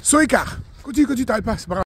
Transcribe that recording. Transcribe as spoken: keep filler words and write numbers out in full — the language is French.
Saut écart. Continue, continue, t'arrêtes pas, c'est pas grave.